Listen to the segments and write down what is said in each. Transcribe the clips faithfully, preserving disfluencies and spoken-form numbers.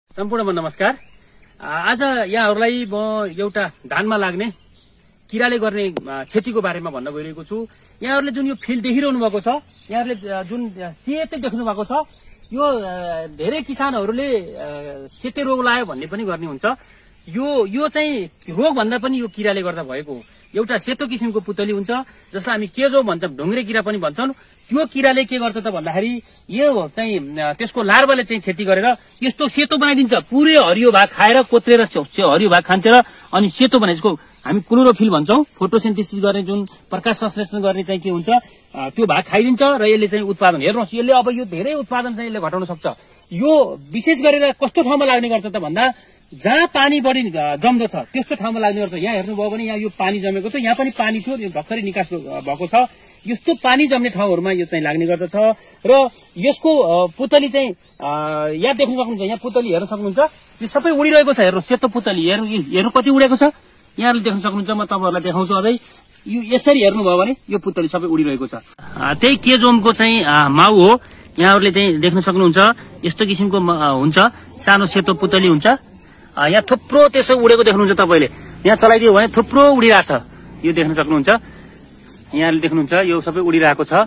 सम्पूर्णमा नमस्कार। आज यहाँहरूलाई म एउटा धानमा लाग्ने किराले गर्ने क्षतिको बारेमा भन्न गइरहेको छु। यहाँहरूले जुन यो फिल्ड देखिरहनु भएको छ, यहाँहरूले जुन सेतै देख्नु भएको छ, यो धेरै किसानहरूले सेते रोग लाग्यो भन्ने पनि गर्ने हुन्छ। यो यो चाहिँ रोग भन्दा पनि यो किराले गर्दा भएको हो। एउटा सेतो किसिमको पुतली हुन्छ जसलाई हामी केजो भन्छौं, ढुङ्ग्रे किरा पनि भन्छौं। त्यो किराले के गर्छ त भन्दाखेरि यो चाहिँ त्यसको लार्भाले चाहिँ क्षति गरेर यस्तो सेतो बनाइदिन्छ। पुरै हरियो भाग खाएर कोत्रेर हरियो भाग खान्छ र अनि सेतो बनाइसको हामी क्लोरोफिल भन्छौं। फोटोसिन्थेसिस गर्ने जुन प्रकाश संश्लेषण गर्ने चाहिँ के हुन्छ, त्यो भाग खाइदिन्छ र यसले चाहिँ उत्पादन हेर्नुहोस्, यसले अब यो धेरै उत्पादन चाहिँ यसले घटाउन सक्छ। यो विशेष गरेर कस्तो ठाउँमा लाग्ने गर्छ त भन्दा जहाँ पानी बढी जम्दछ त्यस्तो ठाउँमा लाग्ने गर्छ। यहाँ हेर्नुभयो भने यहाँ यो पानी जमेको छ, यहाँ पनि पानी थियो, यो भर्खरै निकास भएको छ। यस्तो पानी जम्ने ठाउँहरूमा यो चाहिँ लाग्ने गर्दछ र यसको पुतली चाहिँ यहाँ देख्न सक्नुहुन्छ। यहाँ पुतली हेर्न सक्नुहुन्छ, यो सबै उडिरहेको छ। हेर्नु सेतो पुतली हेर्नु हेर्नु कति उडेको छ, यहाँले देख्न सक्नुहुन्छ। म तपाईहरुलाई देखाउँछु अझै। यो यसरी हेर्नुभयो भने यो पुतली सबै उडिरहेको छ। त्यही केजोमको चाहिँ माउ हो। यहाँहरूले चाहिँ देख्न सक्नुहुन्छ, यस्तो किसिमको हुन्छ, सानो सेतो पुतली हुन्छ। यहाँ थुप्रो त्यसो उडेको देख्नुहुन्छ तपाईले। यहाँ चलाइदियो भने थुप्रो उडिरहेको छ, यो देख्न सक्नुहुन्छ। यहाँले देख्नुहुन्छ यो सबै उडिरहेको छ।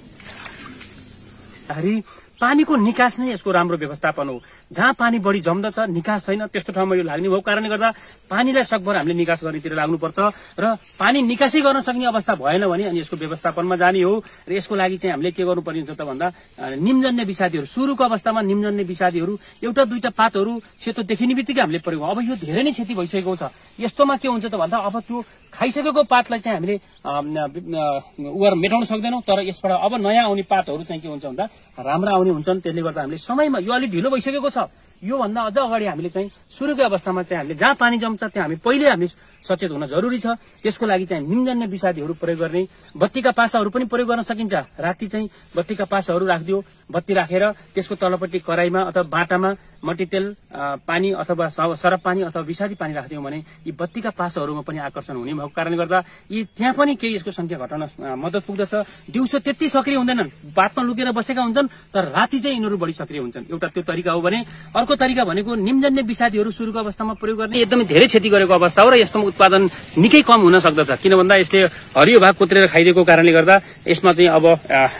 पानीको निकास नै यसको राम्रो व्यवस्थापन हो। जहाँ पानी बढी जम्दछ, निकास छैन, त्यस्तो ठाउँमा यो लाग्ने भएको कारणले गर्दा पानीलाई सकभर हामीले निकास गर्नेतिर लाग्नुपर्छ र पानी निकासै गर्न सक्ने अवस्था भएन भने अनि यसको व्यवस्थापनमा जाने हो। र यसको लागि चाहिँ हामीले के गर्नुपर्ने हुन्छ त भन्दा निम्जन्य विषादीहरू, सुरुको अवस्थामा निम्जन्य विषादीहरू एउटा दुईटा पातहरू सेतो देखिने बित्तिकै हामीले प्रयोग। अब यो धेरै नै क्षति भइसकेको छ। यस्तोमा के हुन्छ त भन्दा अब त्यो खाइसकेको पातलाई चाहिँ हामीले उहाँ मेटाउन सक्दैनौं। तर यसबाट अब नयाँ आउने पातहरू चाहिँ के हुन्छ भन्दा राम्रा आउने हुन्छन्। त्यसले गर्दा हामीले समयमा यो अलि ढिलो भइसकेको छ। यो भन्दा अझ अगाडि हामीले चाहिँ सुरुकै अवस्थामा चाहिँ हामीले जहाँ पानी जम्छ त्यहाँ हामी पहिले हामी सचेत हुन जरुरी छ। त्यसको लागि चाहिँ निम्जन्य विषादीहरू प्रयोग गर्ने, बत्तीका पासाहरू पनि प्रयोग गर्न सकिन्छ। राति चाहिँ बत्तीका पासाहरू राखिदियो, बत्ती राखेर त्यसको तलपट्टि कराईमा अथवा बाटामा मट्टीतेल पानी अथवा सरफ पानी अथवा विषादी पानी राखिदियौं भने यी बत्तीका पासाहरूमा पनि आकर्षण हुने भएको कारणले गर्दा यी त्यहाँ पनि केही यसको संख्या घटाउन मद्दत पुग्दछ। दिउँसो त्यति सक्रिय हुँदैनन्, बातमा लुकेर बसेका हुन्छन्, तर राति चाहिँ यिनीहरू बढी सक्रिय हुन्छन्। एउटा त्यो तरिका हो भने अर्को तरिका भनेको निम्जन्य विषादीहरू सुरुको अवस्थामा प्रयोग गर्ने। एकदमै धेरै क्षति गरेको अवस्था हो र यस्तोमा उत्पादन निकै कम हुन सक्दछ। किन भन्दा यसले हरियो भाग कोत्रेर खाइदिएको कारणले गर्दा यसमा चाहिँ अब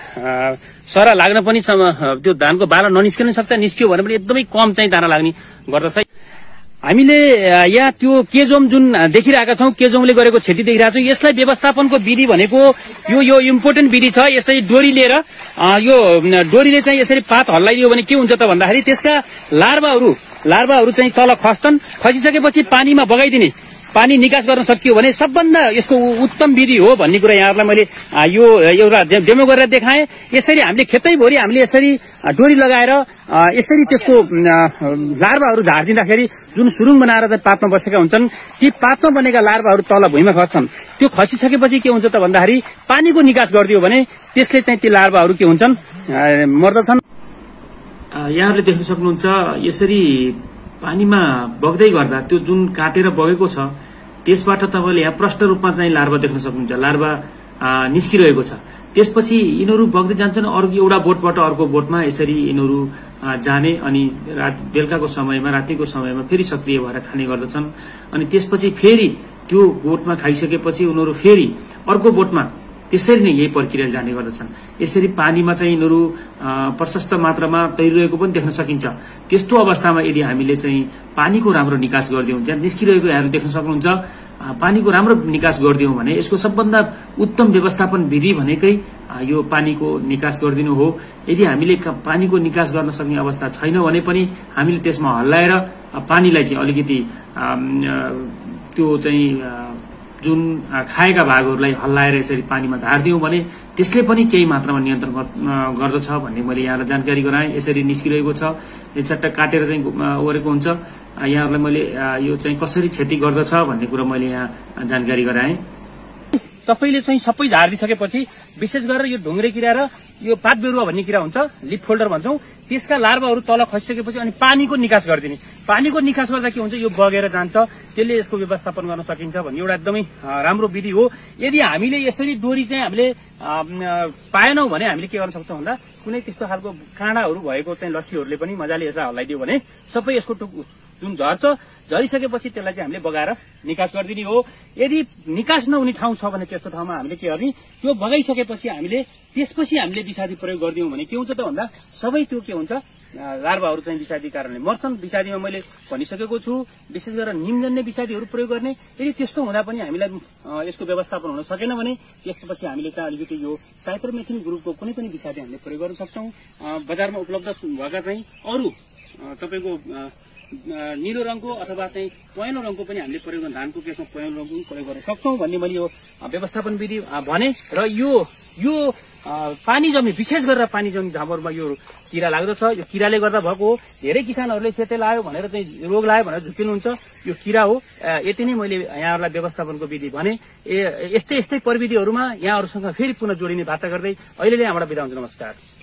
सरा लाग्न पनि त्यो धानको बाला ननिस्किन सक्छ। निस्कियो भने पनि एकदमै कम चाहिँ दाना लाग्ने गर्दछ। हामीले यहाँ त्यो केजोम जुन देखिरहेका छौं, केजोमले गरेको क्षति देखिरहेका छौं। यसलाई व्यवस्थापनको विधि भनेको यो यो इम्पोर्टेन्ट विधि छ। यसरी डोरी लिएर यो डोरीले चाहिँ यसरी पात हल्लाइदियो भने के हुन्छ त भन्दाखेरि त्यसका लार्भाहरू लार्भाहरू चाहिँ तल खस्छन्। खसिसकेपछि पानीमा बगाइदिने, पानी निकास गर्न सकियो भने सबभन्दा यसको उत्तम विधि हो भन्ने कुरा यहाँहरूलाई मैले यो एउटा डेमो गरेर देखाएँ। यसरी हामीले खेतैभरि हामीले यसरी डोरी लगाएर यसरी त्यसको लार्भाहरू झारिदिँदाखेरि जुन सुरुङ बनाएर चाहिँ पातमा बसेका हुन्छन्, ती पातमा बनेका लार्भाहरू तल भुइँमा खस्छन्। त्यो खसिसकेपछि के हुन्छ त भन्दाखेरि पानीको निकास गरिदियो भने त्यसले चाहिँ ती लार्भाहरू के हुन्छन्, मर्दछन्। यहाँहरूले देख्न सक्नुहुन्छ, यसरी पानीमा बग्दै गर्दा त्यो जुन काटेर बगेको छ त्यसबाट तपाईँले यहाँ प्रष्ट रूपमा चाहिँ लार्भा देख्न सक्नुहुन्छ। लार्भा निस्किरहेको छ। त्यसपछि यिनीहरू बग्दै जान्छन्, अर्को एउटा बोटबाट अर्को बोटमा यसरी यिनीहरू जाने अनि रात बेलुकाको समयमा रातिको समयमा फेरि सक्रिय भएर खाने गर्दछन्। अनि त्यसपछि फेरि त्यो बोटमा खाइसकेपछि उनीहरू फेरि अर्को बोटमा त्यसरी नै यही प्रक्रिया जाने गर्दछन्। यसरी पानीमा चाहिँ यिनीहरू प्रशस्त मात्रामा तैरिरहेको पनि देख्न सकिन्छ। त्यस्तो अवस्थामा यदि हामीले चाहिँ पानीको राम्रो निकास गरिदियौं, त्यहाँ निस्किरहेको यहाँहरू देख्न सक्नुहुन्छ, पानीको राम्रो निकास गरिदियौं भने यसको सबभन्दा उत्तम व्यवस्थापन विधि भनेकै यो पानीको निकास गरिदिनु हो। यदि हामीले पानीको निकास गर्न सक्ने अवस्था छैन भने पनि हामीले त्यसमा हल्लाएर पानीलाई चाहिँ अलिकति त्यो चाहिँ जुन खाएका भागहरूलाई हल्लाएर यसरी पानीमा धारिदियौं भने त्यसले पनि केही मात्रामा नियन्त्रण गर्दछ भन्ने मैले यहाँलाई जानकारी गराएँ। यसरी निस्किरहेको छ, यो चट्टा काटेर चाहिँ ओरेको हुन्छ। यहाँहरूलाई मैले यो चाहिँ कसरी क्षति गर्दछ भन्ने कुरा मैले यहाँ जानकारी गराएँ। तपाईले चाहिँ सबै झारिदिसकेपछि विशेष गरेर यो ढुङ्ग्रे किरा र यो पात बेरुवा भन्ने किरा हुन्छ, लिफ फोल्डर भन्छौं, त्यसका लार्भाहरू तल खसिसकेपछि अनि पानीको निकास गरिदिने। पानीको निकास गर्दा के हुन्छ, यो बगेर जान्छ, त्यसले यसको व्यवस्थापन गर्न सकिन्छ भन्ने एउटा एकदमै राम्रो विधि हो। यदि हामीले यसरी डोरी चाहिँ हामीले पाएनौँ भने हामीले के गर्न सक्छौँ भन्दा कुनै त्यस्तो खालको काँडाहरू भएको चाहिँ लट्ठीहरूले पनि मजाले यसलाई हल्लाइदियो भने सबै यसको टुक जुन झर्छ, झरिसकेपछि त्यसलाई चाहिँ हामीले बगाएर निकास गरिदिने हो। यदि निकास नहुने ठाउँ छ भने त्यस्तो ठाउँमा हामीले के गर्ने, त्यो बगाइसकेपछि हामीले त्यसपछि हामीले विषादी प्रयोग गरिदियौँ भने के हुन्छ त भन्दा सबै त्यो के हुन्छ, लार्भाहरू चाहिँ विषादी कारणले मर्छन्। विषादीमा मैले भनिसकेको छु, विशेष गरेर निमजन्य विषादीहरू प्रयोग गर्ने। यदि त्यस्तो हुँदा पनि हामीलाई यसको व्यवस्थापन हुन सकेन भने त्यसपछि हामीले चाहिँ अलिकति यो साइपरमेथिन ग्रुपको कुनै पनि विषादी हामीले प्रयोग गर्न सक्छौँ। बजारमा उपलब्ध भएका चाहिँ अरू तपाईँको निलो रङको अथवा चाहिँ पहेँलो रङको पनि हामीले प्रयोग गर्न, धानको केसमा पहेँलो रङको पनि प्रयोग गर्न सक्छौँ भन्ने मैले यो व्यवस्थापन विधि भने। र यो यो पानी जमी, विशेष गरेर पानी जमी झामरमा यो किरा लाग्दछ। यो किराले गर्दा भएको हो। धेरै किसानहरूले सेते लायो भनेर चाहिँ रोग लाग्यो भनेर झुक्किनुहुन्छ, यो किरा हो। यति नै मैले यहाँहरूलाई व्यवस्थापनको विधि भने। यस्तै यस्तै प्रविधिहरूमा यहाँहरूसँग फेरि पुनः जोडिने बाचा गर्दै अहिले नै यहाँबाट बिदा हुन्छ। नमस्कार।